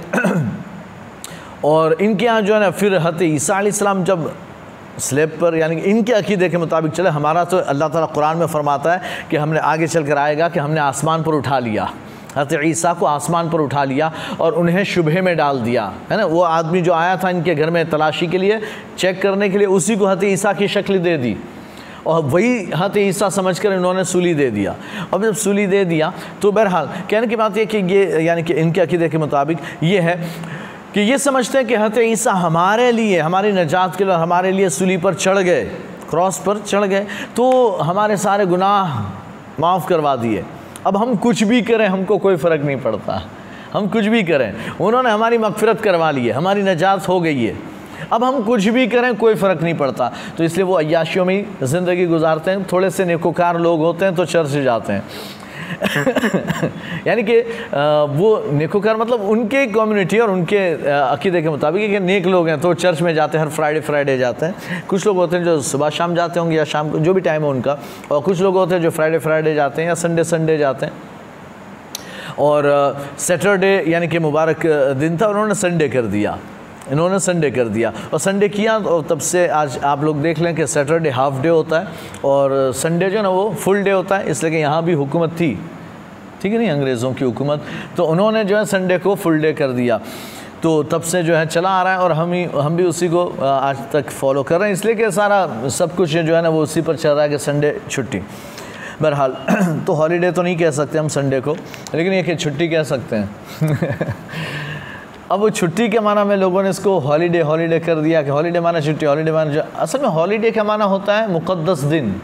और इनके यहाँ जो है ना, फिर हज़रत ईसा अलैहिस्सलाम जब स्लेब पर, यानी कि इनके अकीदे के मुताबिक चले, हमारा तो अल्लाह ताला कुरान में फरमाता है कि हमने आगे चल कर आएगा कि हमने आसमान पर उठा लिया, हज़रत ईसा को आसमान पर उठा लिया और उन्हें शुबहे में डाल दिया, है ना। वो आदमी जो आया था इनके घर में तलाशी के लिए, चेक करने के लिए, उसी को हज़रत ईसा की शक्ल दे दी और वही हज़रत ईसा समझकर इन्होंने सूली दे दिया। और जब सूली दे दिया तो बहरहाल कहने की बात यह कि ये, यानी कि इनके अकीदे के मुताबिक ये है कि ये समझते हैं कि हज़रत ईसा हमारे लिए, हमारी नजात के लिए, हमारे लिए सूली पर चढ़ गए, क्रॉस पर चढ़ गए, तो हमारे सारे गुनाह माफ़ करवा दिए। अब हम कुछ भी करें हमको कोई फ़र्क नहीं पड़ता, हम कुछ भी करें, उन्होंने हमारी मग़फ़िरत करवा ली है, हमारी नजात हो गई है, अब हम कुछ भी करें कोई फ़र्क नहीं पड़ता। तो इसलिए वो अय्याशियों में ही ज़िंदगी गुजारते हैं। थोड़े से नेकोकार लोग होते हैं तो चर्च जाते हैं यानी कि वो नेकोकार मतलब उनके कम्युनिटी और उनके अकीदे के मुताबिक कि नेक लोग हैं तो चर्च में जाते हैं, हर फ्राइडे जाते हैं। कुछ लोग होते हैं जो सुबह शाम जाते होंगे या शाम को, जो भी टाइम है उनका, और कुछ लोग होते हैं जो फ्राइडे जाते हैं या संडे जाते हैं। और सैटरडे यानी कि मुबारक दिन था, उन्होंने संडे कर दिया, इन्होंने संडे कर दिया और संडे किया। और तब से आज आप लोग देख लें कि सैटरडे हाफ डे होता है और संडे जो ना वो फुल डे होता है, इसलिए कि यहाँ भी हुकूमत थी, ठीक है नहीं, अंग्रेज़ों की हुकूमत, तो उन्होंने जो है संडे को फुल डे कर दिया। तो तब से जो है चला आ रहा है और हम भी उसी को आज तक फॉलो कर रहे हैं, इसलिए कि सारा सब कुछ जो है ना वो उसी पर चल रहा है कि संडे छुट्टी। बहरहाल तो हॉलीडे तो नहीं कह सकते हम संडे को, लेकिन ये कि छुट्टी कह सकते हैं। अब वो छुट्टी के माना में लोगों ने इसको हॉलीडे कर दिया कि हॉलीडे माना छुट्टी, हॉलीडे माना। असल में हॉलीडे का माना होता है मुक़द्दस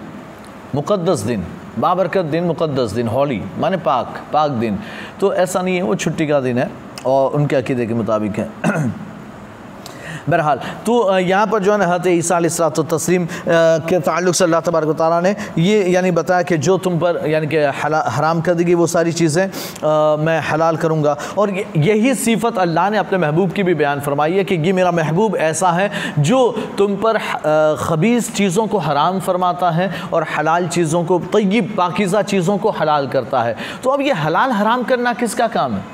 दिन, बाबरकत दिन, मुक़द्दस दिन। हॉली माने पाक दिन। तो ऐसा नहीं है, वो छुट्टी का दिन है और उनके अकीदे के मुताबिक है। बहरहाल तो यहाँ पर जो है ना हज़रत ईसा अलैहिस्सलातु तस्लीम के ताल्लुक़ से अल्लाह तबारक व तआला ने ये यानी बताया कि जो तुम पर यानी कि हराम कर देगी वो सारी चीज़ें मैं हलाल करूँगा। और यही सिफत अल्लाह ने अपने महबूब की भी बयान फरमाई है कि ये मेरा महबूब ऐसा है जो तुम पर ख़बीस चीज़ों को हराम फरमाता है और हलाल चीज़ों को, तय्यब पाकीज़ा चीज़ों को हलाल करता है। तो अब ये हलाल हराम करना किसका काम है?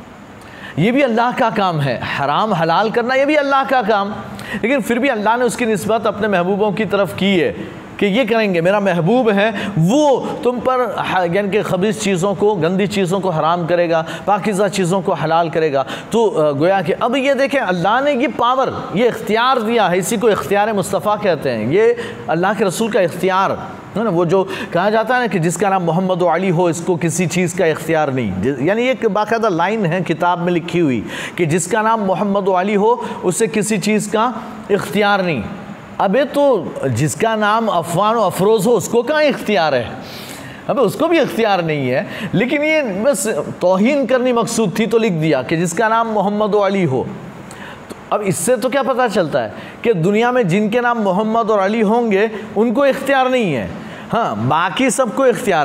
ये भी अल्लाह का काम है। हराम हलाल करना ये भी अल्लाह का काम, लेकिन फिर भी अल्लाह ने उसकी निस्बत अपने महबूबों की तरफ की है कि ये करेंगे, मेरा महबूब है वो तुम पर यानी कि ख़बीस चीज़ों को, गंदी चीज़ों को हराम करेगा, पाकीज़ा चीज़ों को हलाल करेगा। तो गोया कि अब ये देखें अल्लाह ने ये पावर, ये इख्तियार दिया है, इसी को इख्तियार मुस्तफ़ा कहते हैं। ये अल्लाह के रसूल का इख्तियार है ना, वो जो कहा जाता है ना कि जिसका नाम मोहम्मद अली हो इसको किसी चीज़ का इख्तियार नहीं, यानी एक बाकायदा लाइन है किताब में लिखी हुई कि जिसका नाम मोहम्मद अली हो उसे किसी चीज़ का इख्तियार नहीं। अबे तो जिसका अफ़वान व अफरोज़ हो उसको कहाँ इख्तियार है? अबे उसको भी इख्तियार नहीं है, लेकिन ये बस तौहीन करनी मकसूद थी तो लिख दिया कि जिसका नाम मोहम्मद अली हो। तो अब इससे तो क्या पता चलता है कि दुनिया में जिनके नाम मोहम्मद और अली होंगे उनको इख्तियार नहीं है, हाँ बाकी सबको इख्तियार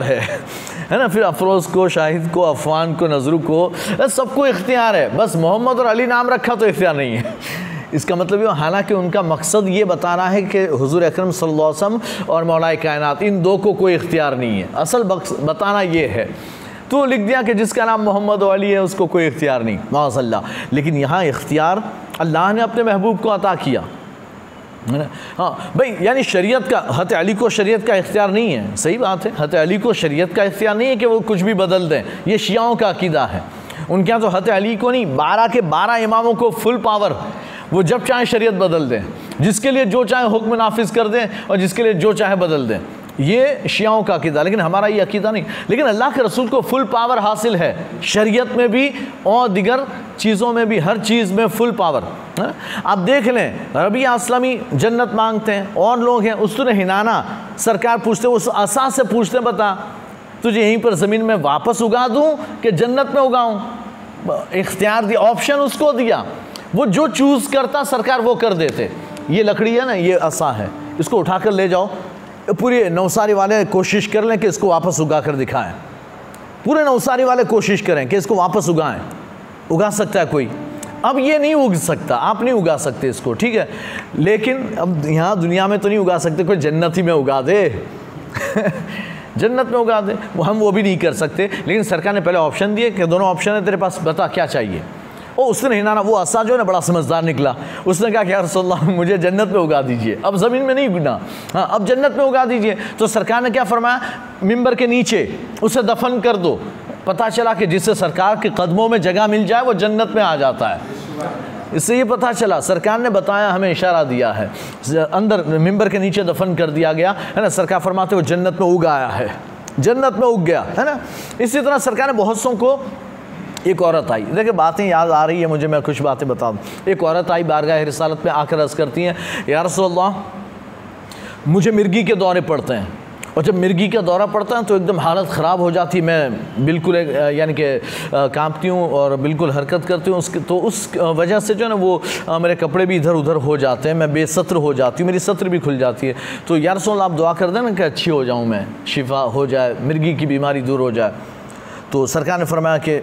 है ना। फिर अफरोज़ को, शाहिद को, अफ़वान को, नज़रू को, सबको इख्तियार है, बस मोहम्मद और अली नाम रखा तो इख्तियार नहीं है। इसका मतलब ये, हालांकि उनका मकसद ये बताना है कि हुज़ूर अकरम सल्लल्लाहु अलैहि वसल्लम और मौलाए कायनात इन दो को कोई इख्तियार नहीं है, असल बताना ये है। तो लिख दिया कि जिसका नाम मोहम्मद अली है उसको कोई इख्तियार नहीं, माज़अल्लाह। लेकिन यहाँ इख्तियार अल्लाह ने अपने महबूब को अता किया है ना। हाँ भाई, यानी शरीयत का, हज़रत अली को शरीयत का इख्तियार नहीं है, सही बात है, हज़रत अली को शरीयत का इख्तियार नहीं है कि वो कुछ भी बदल दें। ये शियाओं का अकीदा है, उनके यहाँ तो हज़रत अली को नहीं, 12 के 12 इमामों को फुल पावर, वो जब चाहे शरीयत बदल दें, जिसके लिए जो चाहे हुक्म नाफिज कर दें और जिसके लिए जो चाहे बदल दें। ये शियाओं का अकीदा, लेकिन हमारा ये अकीदा नहीं। लेकिन अल्लाह के रसूल को फुल पावर हासिल है, शरीयत में भी और दिगर चीज़ों में भी, हर चीज़ में फुल पावर है। आप देख लें, रबिया असलमी जन्नत मांगते हैं और लोग हैं, उस्तुर हिनाना सरकार पूछते, उस असा से पूछते, बता तुझे यहीं पर ज़मीन में वापस उगा दूँ कि जन्नत में उगाऊँ? इख्तियार दिया, ऑप्शन उसको दिया, वो जो चूज़ करता सरकार वो कर देते। ये लकड़ी है ना, ये असा है, इसको उठाकर ले जाओ, पूरे नवसारी वाले कोशिश कर लें कि इसको वापस उगा कर दिखाएं, पूरे नवसारी वाले कोशिश करें कि इसको वापस उगाएं। उगा सकता है कोई? अब ये नहीं उग सकता, आप नहीं उगा सकते इसको, ठीक है, लेकिन अब यहाँ दुनिया में तो नहीं उगा सकते, कोई जन्नत ही में उगा दे जन्नत में उगा दे, हम वो भी नहीं कर सकते। लेकिन सरकार ने पहले ऑप्शन दिए कि दोनों ऑप्शन है तेरे पास, बता क्या चाहिए। ओ उसने हिनाना, वो असा जो है ना बड़ा समझदार निकला, उसने कहा कि या रसूलल्लाह मुझे जन्नत में उगा दीजिए, अब ज़मीन में नहीं उगना, हाँ अब जन्नत में उगा दीजिए। तो सरकार ने क्या फरमाया, मिंबर के नीचे उसे दफन कर दो। पता चला कि जिससे सरकार के कदमों में जगह मिल जाए वो जन्नत में आ जाता है। इससे ये पता चला, सरकार ने बताया, हमें इशारा दिया है, अंदर मिंबर के नीचे दफन कर दिया गया है ना। सरकार फरमाते वो जन्नत में उग आया है, जन्नत में उग गया है ना। इसी तरह सरकार ने बहुत सौ को, एक औरत आई, देखिए बातें याद आ रही है मुझे, मैं कुछ बातें बता दूँ। एक औरत आई बारगाह रिसालत में आकर अर्ज़ करती हैं, या रसूलल्लाह मुझे मिर्गी के दौरे पड़ते हैं, और जब मिर्गी का दौरा पड़ता है तो एकदम हालत ख़राब हो जाती, मैं बिल्कुल यानी कि कांपती हूँ और बिल्कुल हरकत करती हूँ। तो उस वजह से जो है ना वो मेरे कपड़े भी इधर उधर हो जाते हैं, मैं बेसत्र हो जाती हूँ, मेरी सत्र भी खुल जाती है। तो या रसूलल्लाह आप दुआ कर देना कि अच्छी हो जाऊँ मैं, शिफा हो जाए, मिर्गी की बीमारी दूर हो जाए। तो सरकार ने फरमाया कि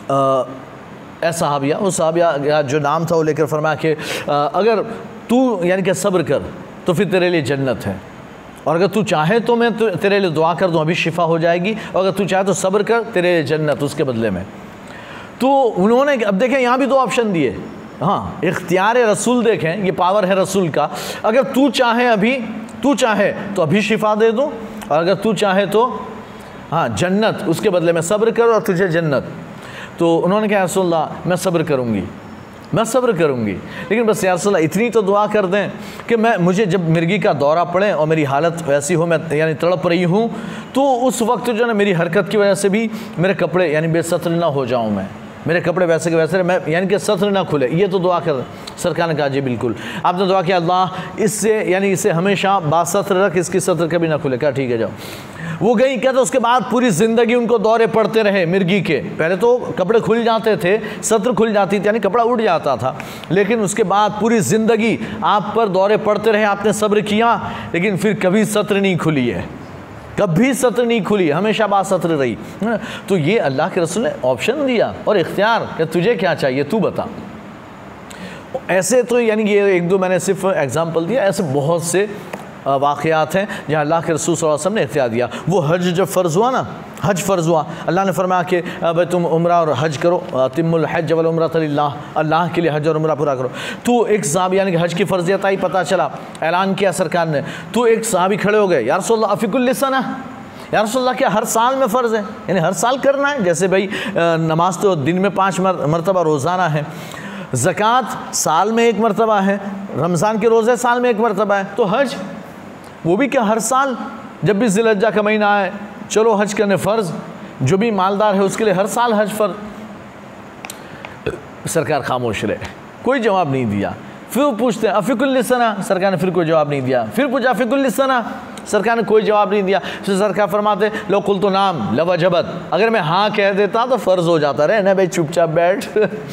सहाबिया, उस सहाबिया जो नाम था वो लेकर फरमाया कि अगर तू यानी कि सब्र कर तो फिर तेरे लिए जन्नत है, और अगर तू चाहे तो मैं तेरे लिए दुआ कर दूँ, अभी शिफा हो जाएगी, और अगर तू चाहे तो सब्र कर, तेरे लिए जन्नत उसके बदले में। तो उन्होंने, अब देखें यहाँ भी दो ऑप्शन दिए, हाँ इख्तियार रसूल, देखें ये पावर है रसूल का, अगर तू चाहे अभी, तू चाहे तो अभी शिफा दे दूँ, और अगर तू चाहे तो हाँ जन्नत, उसके बदले में सब्र कर और तुझे जन्नत। तो उन्होंने कहा रसूलल्लाह मैं सब्र करूँगी, मैं सब्र करूँगी, लेकिन बस या रसूल अल्लाह इतनी तो दुआ कर दें कि मुझे जब मिर्गी का दौरा पड़े और मेरी हालत वैसी हो, मैं यानी तड़प रही हूँ, तो उस वक्त जो है ना मेरी हरकत की वजह से भी मेरे कपड़े यानी बेसत्र ना हो जाऊँ, मैं मेरे कपड़े वैसे के वैसे मैं यानी कि सत्र ना खुले, ये तो दुआ कर। सरकार ने कहा जी बिल्कुल। आपने दुआ किया अल्लाह इससे यानी इसे हमेशा बासत्र रख, इसकी सत्र कभी ना खुले। कहा ठीक है जाओ। वो गई, कहते उसके बाद पूरी ज़िंदगी उनको दौरे पड़ते रहे मिर्गी के। पहले तो कपड़े खुल जाते थे, सत्र खुल जाती थी यानी कपड़ा उड़ जाता था, लेकिन उसके बाद पूरी ज़िंदगी आप पर दौरे पड़ते रहे, आपने सब्र किया, लेकिन फिर कभी सत्र नहीं खुली है, कभी सत्र नहीं खुली, हमेशा बासत्र रही। तो ये अल्लाह के रसूल ने ऑप्शन दिया और इख्तियार कि तुझे क्या चाहिए तू बता। ऐसे तो यानी ये एक दो मैंने सिर्फ एग्जाम्पल दिया, ऐसे बहुत से वाक़यात हैं जहाँ अल्लाह के रसूल सल्लल्लाहु अलैहि वसल्लम ने इख्तियार दिया। वो हज जब फ़र्ज़ हुआ ना, हज फ़र्ज़ हुआ, अल्लाह ने फरमाया कि भाई तुम उम्रा और हज करो, तिम्मुल हज वल उम्रत लिल्लाह, अल्लाह के लिए हज और उम्रा पूरा करो। तो एक साहब यानी कि हज की फ़र्ज़ियत आई, पता चला, ऐलान किया सरकार ने, तो एक साहबी खड़े हो गए, या रसूल अल्लाह अफ़िकुल्लि सना, या रसूल अल्लाह क्या हर साल में फ़र्ज़ है, यानी हर साल करना है? जैसे भाई नमाज तो दिन में 5 मरतबा रोज़ाना है, ज़कात साल में 1 मरतबा है, रमज़ान के रोज़े साल में 1 मरतबा है, तो हज वो भी क्या हर साल? जब भी ज़िलहज्जा का महीना आए चलो हज करने फ़र्ज़, जो भी मालदार है उसके लिए हर साल हज फ़र्ज़। सरकार खामोश रहे, कोई जवाब नहीं दिया। फिर वो पूछते हैं अफ़िकुल्लि सना, सरकार ने फिर कोई जवाब नहीं दिया। फिर पूछा अफ़िकुल्लि सना, सरकार ने कोई जवाब नहीं दिया। फिर सरकार फरमाते लो कुल तो नाम लवजबत, अगर मैं हाँ कह देता तो फ़र्ज़ हो जाता। रहे ना भाई चुपचाप बैठ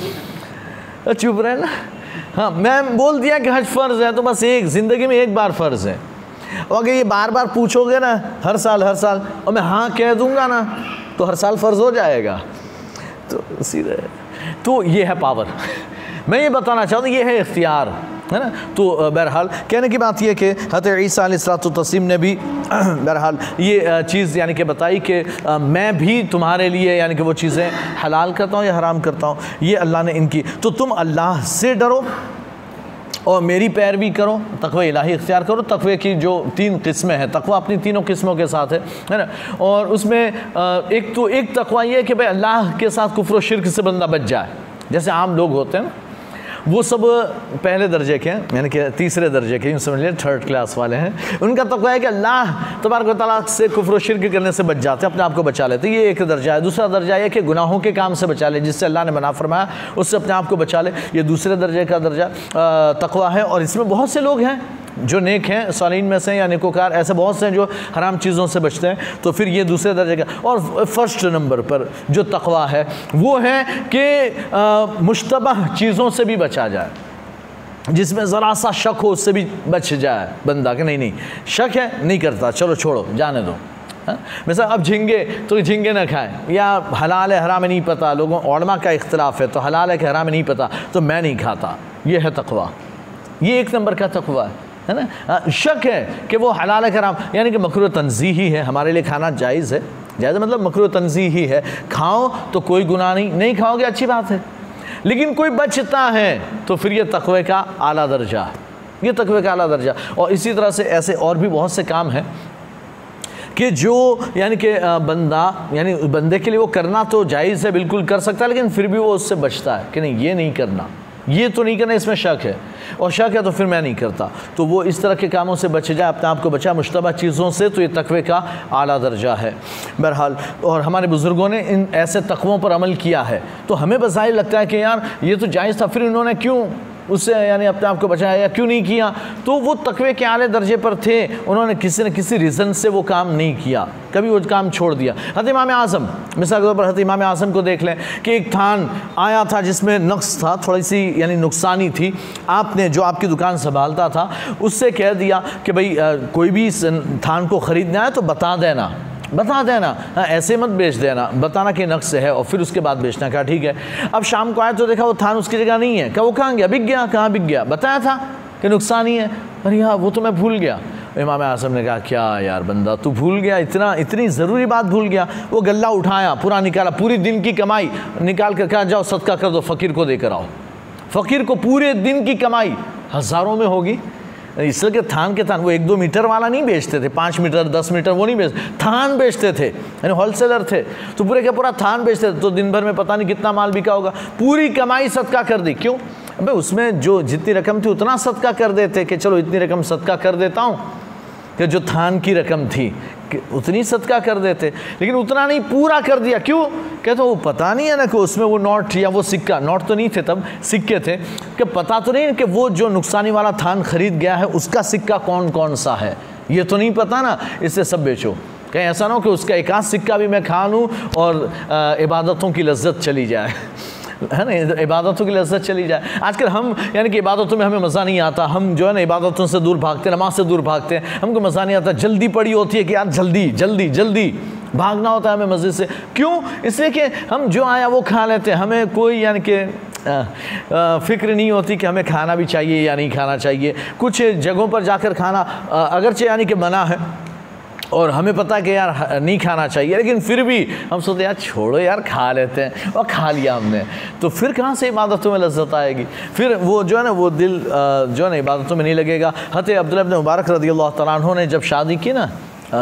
चुप रहे ना। हाँ मैं बोल दिया कि हज फ़र्ज़ है तो बस एक ज़िंदगी में एक बार फ़र्ज़ है, और अगर ये बार बार पूछोगे ना हर साल और मैं हाँ कह दूंगा ना तो हर साल फ़र्ज़ हो जाएगा। तो सीधे तो ये है पावर। मैं ये बताना चाहता हूँ ये है इख्तियार, है ना। तो बहरहाल कहने की बात यह कि हज़रत ईसा अलैहिस्सलातु तस्लीम ने भी बहरहाल ये चीज़ यानी कि बताई कि मैं भी तुम्हारे लिए यानी कि वो चीज़ें हलाल करता हूँ या हराम करता हूँ, ये अल्लाह ने इनकी। तो तुम अल्लाह से डरो और मेरी पैरवी करो, तक़वा इलाही इख्तियार करो। तक़वे की जो 3 किस्में हैं, तक़वा अपनी तीनों किस्मों के साथ है ना। और उसमें एक तक़वा ये है कि भाई अल्लाह के साथ कुफ्र व शिर्क से बंदा बच जाए। जैसे आम लोग होते हैं ना, वो सब पहले दर्जे के हैं, यानी कि तीसरे दर्जे के, यूँ समझ लीजिए 3rd क्लास वाले हैं। उनका तक़वा है कि अल्लाह तबारक व तआला से कुफ्र व शिर्क करने से बच जाते हैं, अपने आप को बचा लेते हैं। ये एक दर्जा है। दूसरा दर्जा है कि गुनाहों के काम से बचा ले, जिससे अल्लाह ने मना फरमाया उससे अपने आप को बचा ले। ये दूसरे दर्जे का दर्जा तक़वा है। और इसमें बहुत से लोग हैं जो नेक हैं, सालीन में से या नेकोकार, ऐसे बहुत से हैं जो हराम चीज़ों से बचते हैं। तो फिर ये दूसरे दर्जे का। और फर्स्ट नंबर पर जो तक़वा है वो है कि मुश्तबह चीज़ों से भी बचा जाए, जिसमें ज़रा सा शक हो उससे भी बच जाए बंदा, कि नहीं शक है नहीं करता, चलो छोड़ो जाने दो। मिसाल अब झींगे तो झींगे ना खाएं, या हलाल है हराम है नहीं पता, लोगों उलमा का इख्तिलाफ है तो हलाल है कि हराम है नहीं पता तो मैं नहीं खाता। ये है तक़वा, ये 1 नंबर का तक़वा है ना। शक है कि वो हलाल है हराम, यानी कि मकरूह तंज़ीही है, हमारे लिए खाना जायज़ है। जायज़ मतलब मकरूह तंज़ीही है, खाओ तो कोई गुनाह नहीं खाओगे अच्छी बात है। लेकिन कोई बचता है तो फिर ये तक़वे का आला दर्जा है, ये तक़वे का आला दर्जा। और इसी तरह से ऐसे और भी बहुत से काम हैं कि जो यानी कि बंदे के लिए वो करना तो जायज़ है, बिल्कुल कर सकता है, लेकिन फिर भी वो उससे बचता है कि नहीं ये नहीं करना, ये तो नहीं करना, इसमें शक है और शक है तो फिर मैं नहीं करता। तो वो इस तरह के कामों से बच जाए, अपने आप को बचाए मुश्तबह चीज़ों से, तो ये तक़वे का आला दर्जा है बहरहाल। और हमारे बुज़ुर्गों ने इन ऐसे तक़वों पर अमल किया है, तो हमें बज़ाहिर लगता है कि यार ये तो जायज़ था, फिर इन्होंने क्यों उससे यानी अपने आप को बचाया या क्यों नहीं किया? तो वो तक़वे के आले दर्जे पर थे, उन्होंने किसी न किसी रीज़न से वो काम नहीं किया, कभी वो काम छोड़ दिया। हज़रत इमाम आज़म, मिसाल के तौर पर हज़रत इमाम आज़म को देख लें कि एक थान आया था जिसमें नक्स था, थोड़ी सी यानी नुकसानी थी। आपने जो आपकी दुकान संभालता था उससे कह दिया कि भाई कोई भी इस थान को ख़रीदना है तो बता देना, ऐसे मत बेच देना, बताना कि नक्स है और फिर उसके बाद बेचना। कहा ठीक है। अब शाम को आया तो देखा वो थान उसकी जगह नहीं है। कहा वो कहाँ गया? बिक गया। कहाँ बिक गया? बताया था कि नुकसान ही है। अरे हाँ वो तो मैं भूल गया। इमाम आज़म ने कहा क्या यार बंदा तू भूल गया, इतनी ज़रूरी बात भूल गया। वो गल्ला उठाया, पूरा निकाला, पूरी दिन की कमाई निकाल कर कहा जाओ सदका कर दो, फ़कीर को देकर आओ। फ़कीर को पूरे दिन की कमाई हज़ारों में होगी। इसलिए कि थान के थान वो 1-2 मीटर वाला नहीं बेचते थे, 5 मीटर 10 मीटर वो नहीं बेचते, थान बेचते थे, यानी होलसेलर थे। तो पूरे का पूरा थान बेचते थे, तो दिन भर में पता नहीं कितना माल बिका होगा। पूरी कमाई सदका कर दी। क्यों? अबे उसमें जो जितनी रकम थी उतना सदका कर देते कि चलो इतनी रकम सदका कर देता हूँ, कि जो थान की रकम थी कि उतनी सदका कर देते, लेकिन उतना नहीं, पूरा कर दिया। क्यों? कहते वो पता नहीं है ना कि उसमें वो नोट या वो सिक्का, नोट तो नहीं थे तब, सिक्के थे, कि पता तो नहीं कि वो जो नुकसानी वाला थान खरीद गया है उसका सिक्का कौन कौन सा है, ये तो नहीं पता ना, इससे सब बेचो। कहीं ऐसा ना हो कि उसका एक आध सिक्का भी मैं खा लूँ और इबादतों की लज्जत चली जाए, है ना, इबादतों की लज्जत चली जाए। आजकल हम यानी कि इबादतों में हमें मज़ा नहीं आता, हम जो है ना इबादतों से दूर भागते, नमाज से दूर भागते हैं, हमको मज़ा नहीं आता, जल्दी पड़ी होती है कि यार जल्दी जल्दी जल्दी भागना होता है हमें मस्जिद से। क्यों? इसलिए कि हम जो आया वो खा लेते हैं, हमें कोई यानी कि फ़िक्र नहीं होती कि हमें खाना भी चाहिए या नहीं खाना चाहिए। कुछ जगहों पर जाकर खाना अगरचे यानी कि मना है और हमें पता है कि यार नहीं खाना चाहिए, लेकिन फिर भी हम सोचते यार छोड़ो यार खा लेते हैं, और खा लिया हमने, तो फिर कहाँ से इबादतों में लज्जत आएगी? फिर वो जो है ना वो दिल जो है ना इबादतों में नहीं लगेगा। हज़रत अब्दुल्लाह इब्न मुबारक रज़ियल्लाहु तआला अन्हु ने जब शादी की ना,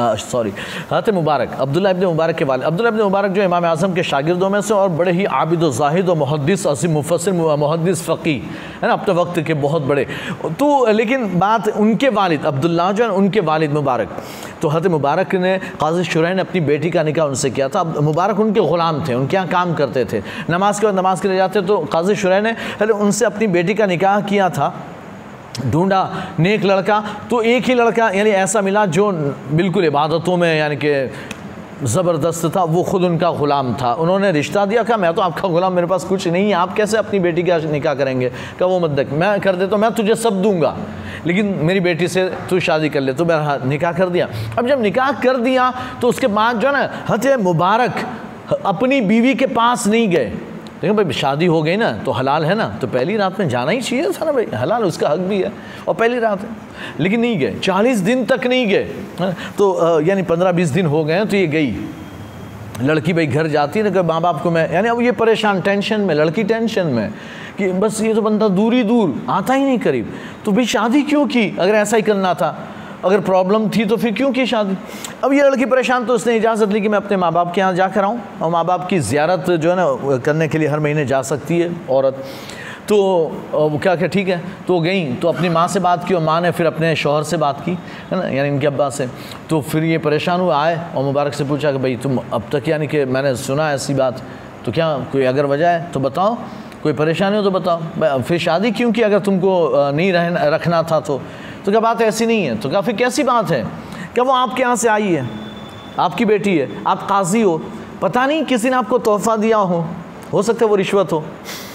हज़रत मुबारक, अब्दुल्लाह इब्न मुबारक के वालिद, अब्दुल्लाह इब्न मुबारक जो इमाम आज़म के शागिर्दों में से और बड़े ही आबिद व ज़ाहिद व मुहद्दिस असीम मुफस्सिर मुहद्दिस फ़क़ीह है ना, अपने वक्त के बहुत बड़े। तो लेकिन बात उनके वालिद अब्दुल्लाह जो है उनके वालिद मुबारक, तो हज़रत मुबारक ने काज़ी शुरैह ने अपनी बेटी का निकाह उनसे किया था। मुबारक उनके ग़ुलाम थे, उनके यहाँ काम करते थे, नमाज के बाद नमाज के लिए जाते, तो काज़ी शुरैह ने उनसे अपनी बेटी का निकाह किया था, ढूंढा नेक लड़का, तो एक ही लड़का यानी ऐसा मिला जो बिल्कुल इबादतों में यानी कि ज़बरदस्त था, वो ख़ुद उनका ग़ुलाम था। उन्होंने रिश्ता दिया, कहा मैं तो आपका ग़ुलाम, मेरे पास कुछ नहीं है, आप कैसे अपनी बेटी का निकाह करेंगे? कहा वो मत देख, मैं कर देता हूँ, मैं तुझे सब दूंगा, लेकिन मेरी बेटी से तू शादी कर ले। तो मैं निकाह कर दिया। अब जब निकाह कर दिया तो उसके बाद जो है ना हज़रत मुबारक अपनी बीवी के पास नहीं गए। देखो भाई शादी हो गई ना तो हलाल है ना, तो पहली रात में जाना ही चाहिए था ना भाई, हलाल उसका हक भी है और पहली रात है, लेकिन नहीं गए, 40 दिन तक नहीं गए। तो यानी 15-20 दिन हो गए तो ये गई लड़की, भाई घर जाती है ना, माँ बाप को मैं यानी अब ये परेशान, टेंशन में, लड़की टेंशन में कि बस ये तो बंदा दूर ही दूर आता ही नहीं करीब, तो भाई शादी क्यों की? अगर ऐसा ही करना था, अगर प्रॉब्लम थी तो फिर क्यों की शादी? अब ये लड़की परेशान, तो उसने इजाज़त ली कि मैं अपने माँ बाप के यहाँ जाकर आऊँ, और माँ बाप की ज़ियारत जो है ना करने के लिए हर महीने जा सकती है औरत। तो वो क्या क्या ठीक है, तो गई, तो अपनी माँ से बात की और माँ ने फिर अपने शौहर से बात की, है ना, यानी इनके अब्बा से। तो फिर ये परेशान हुए, आए और मुबारक से पूछा कि भाई तुम अब तक यानी कि मैंने सुना ऐसी बात, तो क्या कोई अगर वजह है तो बताओ, कोई परेशानी हो तो बताओ, फिर शादी क्यों की अगर तुमको नहीं रखना था तो क्या बात ऐसी नहीं है? तो क्या फिर कैसी बात है? क्या वो आपके यहाँ से आई है, आपकी बेटी है, आप काजी हो, पता नहीं किसी ने आपको तोहफा दिया हो सकता है वो रिश्वत हो,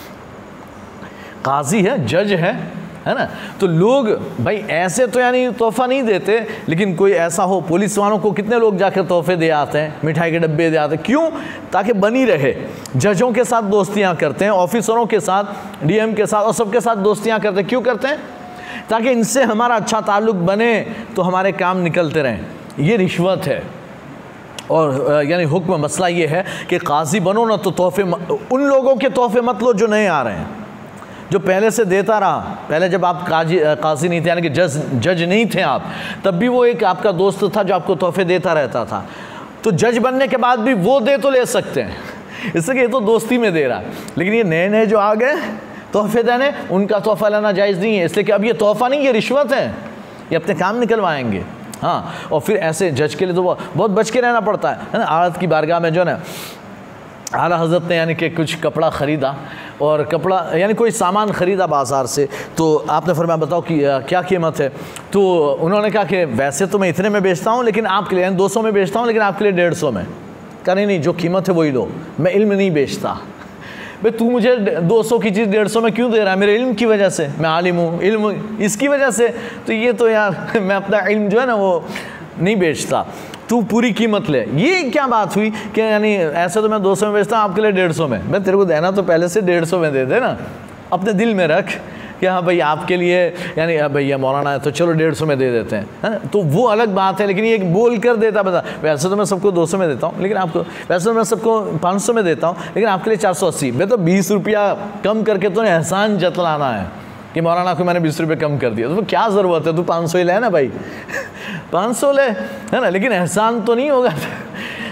काजी है, जज है ना, तो लोग भाई ऐसे तो यानी तोहफा नहीं देते, लेकिन कोई ऐसा हो, पुलिस वालों को कितने लोग जाकर तोहफे दे आते हैं, मिठाई के डब्बे दे आते हैं, क्यों? ताकि बनी रहे। जजों के साथ दोस्तियाँ करते हैं, ऑफिसरों के साथ, डीएम के साथ और सबके साथ दोस्तियाँ करते हैं, क्यों करते हैं? ताकि इनसे हमारा अच्छा ताल्लुक़ बने तो हमारे काम निकलते रहें। ये रिश्वत है। और यानी हुक्म मसला ये है कि काजी बनो ना तो तोहफे, उन लोगों के तोहफे मत लो जो नए आ रहे हैं, जो पहले से देता रहा। पहले जब आप काजी नहीं थे यानी कि जज नहीं थे आप, तब भी वो एक आपका दोस्त था जो आपको तोहफे देता रहता था, तो जज बनने के बाद भी वो दे तो ले सकते हैं, इसलिए ये तो दोस्ती में दे रहा। लेकिन ये नए नए जो आ गए तोहफे देने, उनका तोहफा लेना जायज़ नहीं है, इसलिए कि अब ये तोहफा नहीं, ये रिश्वत है, ये अपने काम निकलवाएंगे। हाँ, और फिर ऐसे जज के लिए तो बहुत बच के रहना पड़ता है ना। आदत की बारगाह में जो है ना, आला हज़रत ने यानी कि कुछ कपड़ा ख़रीदा, और कपड़ा यानी कोई सामान ख़रीदा बाज़ार से, तो आपने फरमाया बताओ कि क्या कीमत है? तो उन्होंने कहा कि वैसे तो मैं इतने में बेचता हूँ, लेकिन आपके लिए 200 में बेचता हूँ, लेकिन आपके लिए 150 में। कहा नहीं, जो कीमत है वही लो, मैं इल्म नहीं बेचता। भाई तू मुझे 200 की चीज़ 150 में क्यों दे रहा है? मेरे इल्म की वजह से, मैं आलिम हूँ, इल्म इसकी वजह से। तो ये तो यार मैं अपना इल्म जो है ना वो नहीं बेचता, तू पूरी कीमत ले। ये क्या बात हुई कि यानी ऐसे तो मैं 200 में बेचता हूँ, आपके लिए 150 में। मैं तेरे को देना तो पहले से 150 में दे दे ना, अपने दिल में रख कि हाँ भाई आपके लिए यानी भैया मौलाना है तो चलो 150 में दे देते हैं, है ना, तो वो अलग बात है। लेकिन ये बोल कर देता बता, वैसे तो मैं सबको 200 में देता हूँ, लेकिन आपको वैसे तो मैं सबको 500 में देता हूँ, लेकिन आपके लिए 480। मैं तो 20 रुपया कम करके तो एहसान जतलाना है कि मौलाना को मैंने 20 रुपये कम कर दिया, तो क्या ज़रूरत है, तू 500 ही ले ना भाई 500 ले, है ना, लेकिन एहसान तो नहीं होगा।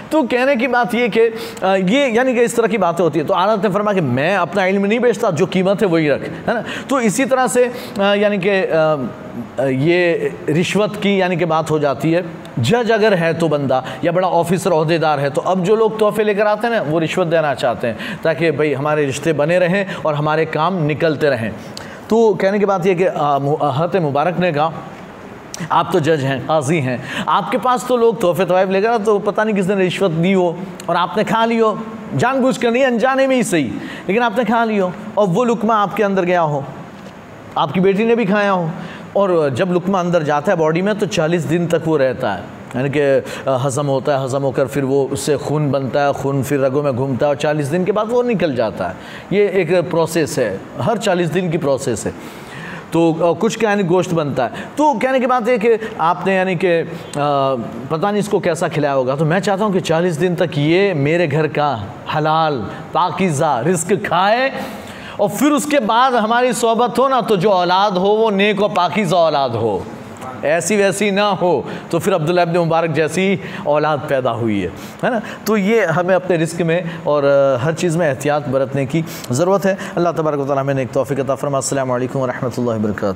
तो कहने की बात ये कि ये यानी कि इस तरह की बातें होती है। तो आला ने फरमाया कि मैं अपना इल्म नहीं बेचता, जो कीमत है वही रख, है ना। तो इसी तरह से यानी कि ये रिश्वत की यानी कि बात हो जाती है। जज अगर है तो बंदा, या बड़ा ऑफिसर ओहदेदार है, तो अब जो लोग तोहफे लेकर आते हैं ना, वो रिश्वत देना चाहते हैं ताकि भाई हमारे रिश्ते बने रहें और हमारे काम निकलते रहें। तो कहने की बात यह कि हज़रत मुबारक ने कहा, आप तो जज हैं, काजी हैं, आपके पास तो लोग तोहफे तोहफ़ लेकर, तो पता नहीं किसने रिश्वत दी हो और आपने खा लियो, जानबूझ कर नहीं, अनजाने में ही सही, लेकिन आपने खा लियो और वो लुकमा आपके अंदर गया हो, आपकी बेटी ने भी खाया हो, और जब लुकमा अंदर जाता है बॉडी में तो 40 दिन तक वो रहता है, यानी कि हज़म होता है, हज़म होकर फिर वो उससे खून बनता है, खून फिर रगों में घूमता है और 40 दिन के बाद वो निकल जाता है। ये एक प्रोसेस है, हर 40 दिन की प्रोसेस है। तो कुछ का यानी गोश्त बनता है। तो कहने की बात है कि आपने यानी कि पता नहीं इसको कैसा खिलाया होगा, तो मैं चाहता हूँ कि 40 दिन तक ये मेरे घर का हलाल पाकीज़ा रिज़्क़ खाए और फिर उसके बाद हमारी सोहबत हो ना, तो जो औलाद हो वो नेक और पाकीज़ा औलाद हो, ऐसी वैसी ना हो। तो फिर अब्दुल्लाह इब्न मुबारक जैसी औलाद पैदा हुई है ना। तो ये हमें अपने रिस्क में और हर चीज़ में एहतियात बरतने की ज़रूरत है। अल्लाह तबारक व तआला हमें नेक तौफीक अता फरमाए। अस्सलामु अलैकुम व रहमतुल्लाहि व बरकातहू।